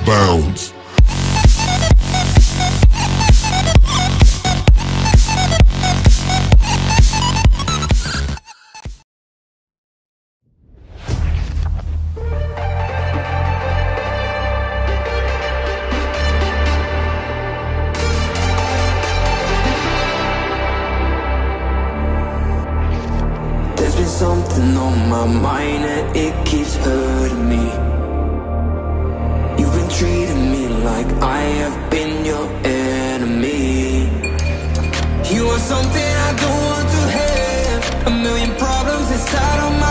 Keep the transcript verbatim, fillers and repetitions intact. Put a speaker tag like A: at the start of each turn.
A: bounds.
B: Something on my mind and it keeps hurting me. You've been treating me like I have been your enemy. You are something I don't want to have. A million problems inside of my